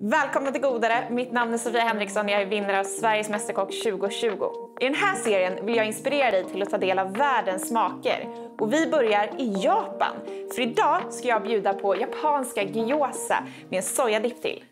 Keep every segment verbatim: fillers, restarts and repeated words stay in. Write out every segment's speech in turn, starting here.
Välkomna till Godare! Mitt namn är Sofia Henriksson och jag är vinnare av Sveriges Mästerkock tjugo tjugo. I den här serien vill jag inspirera dig till att ta del av världens smaker. Och vi börjar i Japan. För idag ska jag bjuda på japanska gyoza med en sojadipp till.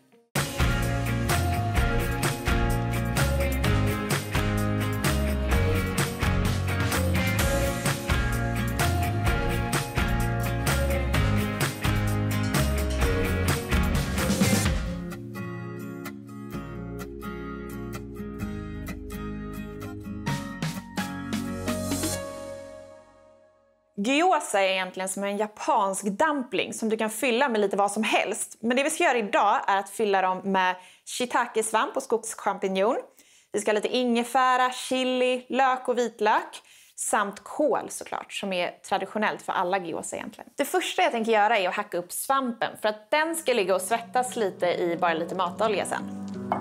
Gyoza är egentligen som en japansk dumpling som du kan fylla med lite vad som helst. Men det vi ska göra idag är att fylla dem med shiitake-svamp och skogschampinjon. Vi ska ha lite ingefära, chili, lök och vitlök. Samt kål såklart, som är traditionellt för alla gyoza egentligen. Det första jag tänker göra är att hacka upp svampen. För att den ska ligga och svettas lite i bara lite matolja sen.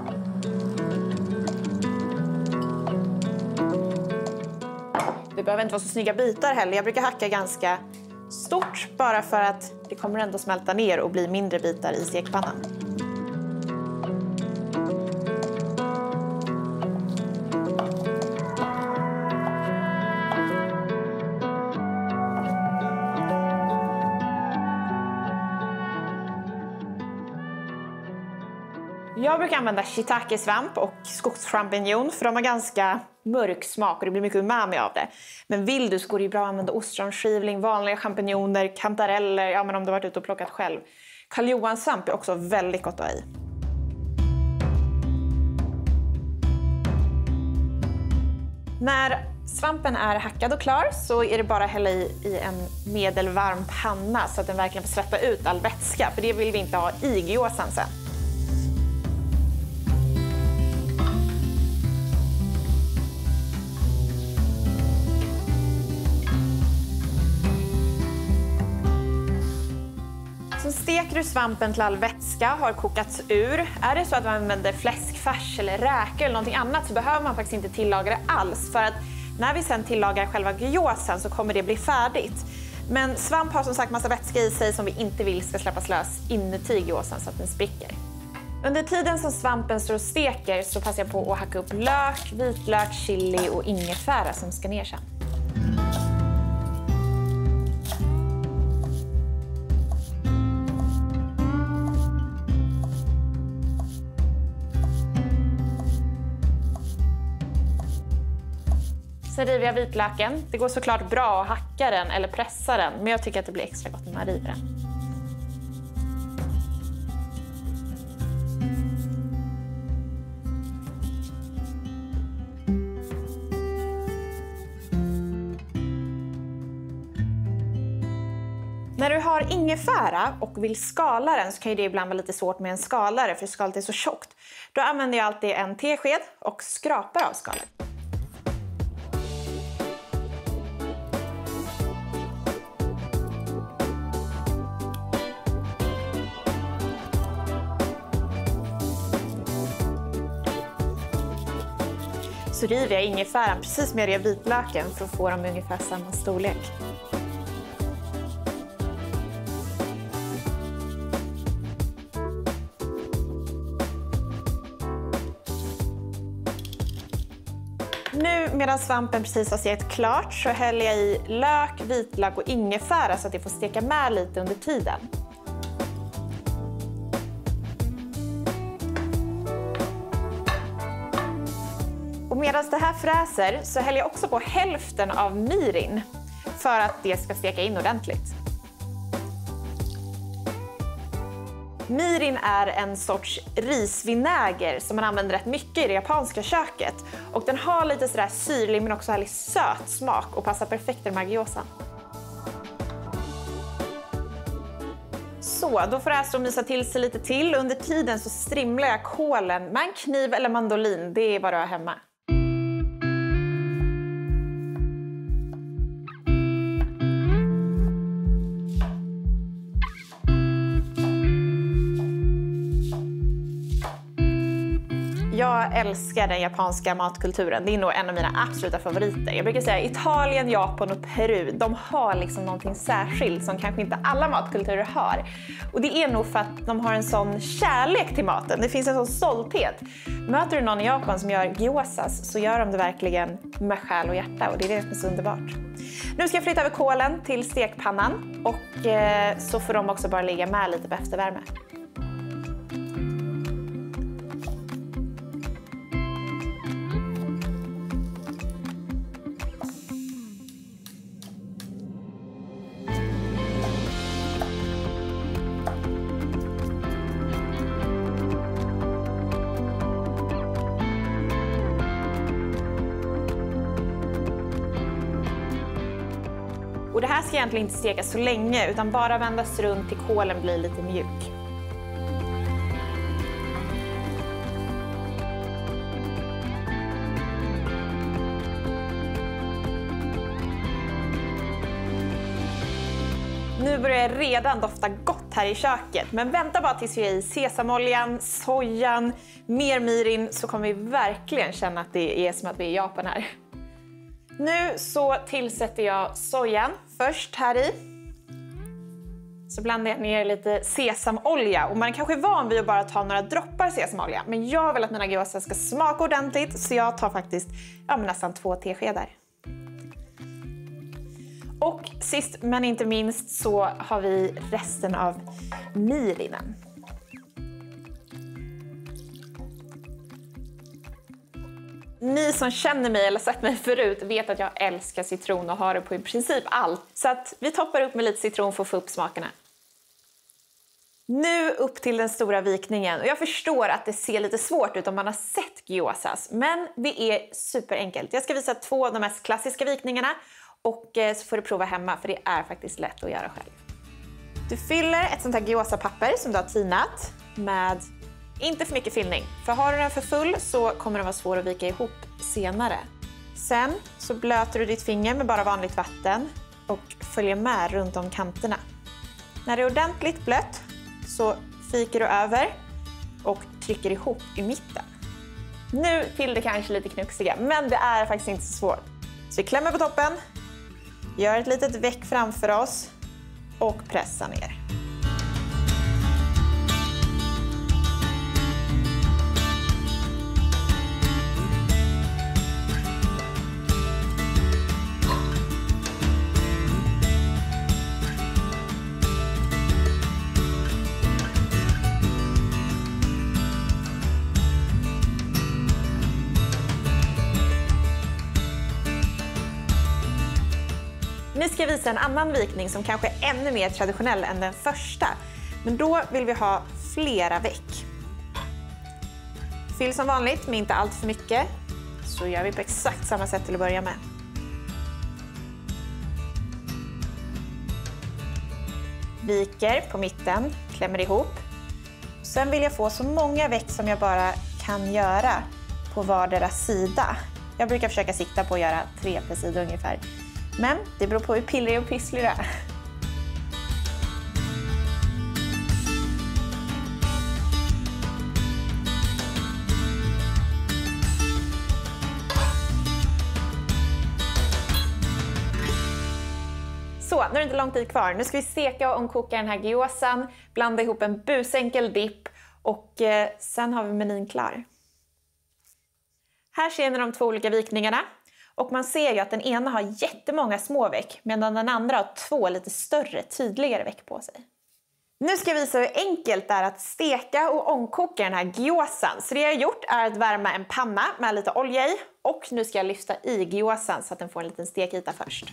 Det behöver inte vara så snygga bitar heller. Jag brukar hacka ganska stort bara för att det kommer ändå smälta ner och bli mindre bitar i stekpannan. Jag brukar använda shiitake-svamp och skogschampinjon för de har ganska mörk smak och det blir mycket umami av det. Men vill du så går det bra att använda ostronskivling, vanliga champinjoner, kantareller, ja men om du har varit ute och plockat själv. Karl Johan-svamp är också väldigt gott att ha i. När svampen är hackad och klar så är det bara att hälla i, i en medelvarm panna så att den verkligen får släppa ut all vätska. För det vill vi inte ha i gyozan sen. Så steker du svampen till all vätska har kokats ur. Är det så att man använder fläskfärs eller räkor eller någonting annat så behöver man faktiskt inte tillaga det alls. För att när vi sen tillagar själva gyozan så kommer det bli färdigt. Men svamp har som sagt massa vätska i sig som vi inte vill ska släppas lös inuti gyozan så att den spricker. Under tiden som svampen står och steker så passar jag på att hacka upp lök, vitlök, chili och ingefära som ska ner sen. Sen river jag vitlöken. Det går såklart bra att hacka den eller pressa den, men jag tycker att det blir extra gott när man river den. När du har ingefära och vill skala den så kan det ibland vara lite svårt med en skalare för skalet är så tjockt. Då använder jag alltid en tesked och skrapar av skalet. Så river jag ingefäran precis med jag vitlöken för att få dem ungefär samma storlek. Nu medan svampen precis har stekt klart så häller jag i lök, vitlök och ingefära så att det får steka med lite under tiden. Och medan det här fräser så häller jag också på hälften av mirin för att det ska steka in ordentligt. Mirin är en sorts risvinäger som man använder rätt mycket i det japanska köket. Och den har lite sådär syrlig men också härligt söt smak och passar perfekt i den här gyozan. Så, då får det här stå och mysa till sig lite till. Under tiden så strimlar jag kålen med en kniv eller mandolin, det är vad du har hemma. Jag älskar den japanska matkulturen. Det är nog en av mina absoluta favoriter. Jag brukar säga Italien, Japan och Peru. De har liksom någonting särskilt som kanske inte alla matkulturer har. Och det är nog för att de har en sån kärlek till maten. Det finns en sån stolthet. Möter du någon i Japan som gör gyozas så gör de det verkligen med själ och hjärta. Och det är det som är så underbart. Nu ska jag flytta över kolen till stekpannan. Och eh, så får de också bara ligga med lite på eftervärme. Och det här ska egentligen inte stekas så länge utan bara vändas runt till kolen blir lite mjuk. Nu börjar det redan dofta gott här i köket, men vänta bara tills vi är i sesamoljan, sojan, mer mirin så kommer vi verkligen känna att det är som att vi är i Japan här. Nu så tillsätter jag sojan först här i. Så blandar jag ner lite sesamolja. Och man är kanske van vid att bara ta några droppar sesamolja. Men jag vill att mina gyozas ska smaka ordentligt. Så jag tar faktiskt ja, nästan två teskedar. Och sist men inte minst så har vi resten av mirinen. Ni som känner mig eller sett mig förut vet att jag älskar citron och har det på i princip allt. Så att vi toppar upp med lite citron för att få upp smakerna. Nu upp till den stora vikningen. Och jag förstår att det ser lite svårt ut om man har sett gyozas. Men det är superenkelt. Jag ska visa två av de mest klassiska vikningarna. Och så får du prova hemma för det är faktiskt lätt att göra själv. Du fyller ett sånt här gyozapapper som du har tinat med inte för mycket fyllning. För har du den för full så kommer den vara svår att vika ihop senare. Sen så blöter du ditt finger med bara vanligt vatten och följer med runt om kanterna. När det är ordentligt blött så fiker du över och trycker ihop i mitten. Nu till det kanske lite knuxiga, men det är faktiskt inte så svårt. Så vi klämmer på toppen, gör ett litet veck framför oss och pressar ner. Nu ska jag visa en annan vikning som kanske är ännu mer traditionell än den första. Men då vill vi ha flera veck. Fyll som vanligt, men inte allt för mycket. Så gör vi på exakt samma sätt till att börja med. Viker på mitten, klämmer ihop. Sen vill jag få så många veck som jag bara kan göra på vardera sida. Jag brukar försöka sikta på att göra tre per sida ungefär. Men det beror på hur pillrig och pysslig det är. Så, nu är det inte lång tid kvar. Nu ska vi steka och omkoka den här gyozan, blanda ihop en busenkel dipp och eh, sen har vi menyn klar. Här ser ni de två olika vikningarna. Och man ser ju att den ena har jättemånga små veck medan den andra har två lite större, tydligare veck på sig. Nu ska jag visa hur enkelt det är att steka och omkoka den här gyozan. Så det jag har gjort är att värma en panna med lite olja i och nu ska jag lyfta i gyozan så att den får en liten stekyta först.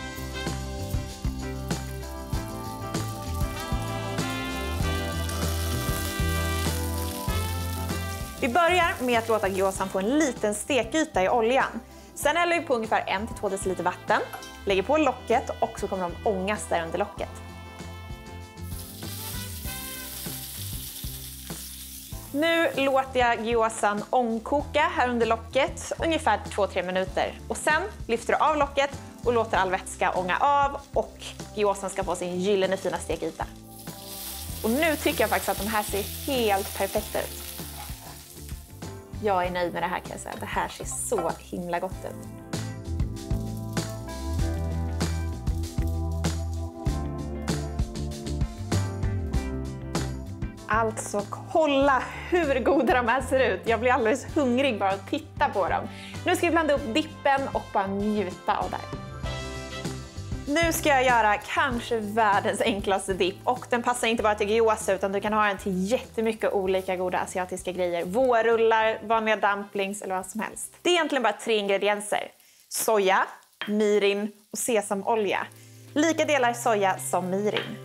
Vi börjar med att låta gyozan få en liten stekyta i oljan. Sen häller vi på ungefär en till två deciliter vatten, lägger på locket och så kommer de ångas där under locket. Nu låter jag gyozan ångkoka här under locket ungefär två till tre minuter. Och sen lyfter du av locket och låter all vätska ånga av och gyozan ska få sin gyllene fina stekyta. Och nu tycker jag faktiskt att de här ser helt perfekta ut. Jag är nöjd med det här kan jag säga. Det här ser så himla gott ut. Alltså kolla hur goda de här ser ut. Jag blir alldeles hungrig bara att titta på dem. Nu ska vi blanda upp dippen och bara njuta av det här. Nu ska jag göra kanske världens enklaste dipp och den passar inte bara till gyoza utan du kan ha den till jättemycket olika goda asiatiska grejer. Vårrullar, vanliga dumplings eller vad som helst. Det är egentligen bara tre ingredienser. Soja, mirin och sesamolja. Lika delar soja som mirin.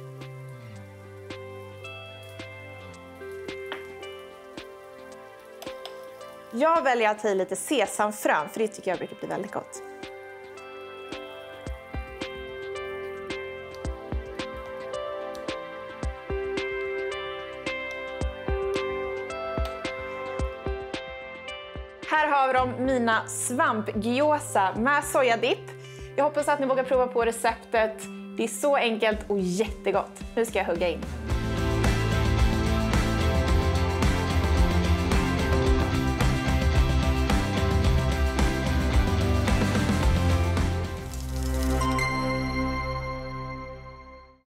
Jag väljer att ta i lite sesamfrön för det tycker jag brukar bli väldigt gott. Här har vi de mina svampgyoza med sojadipp. Jag hoppas att ni vågar prova på receptet. Det är så enkelt och jättegott. Nu ska jag hugga in.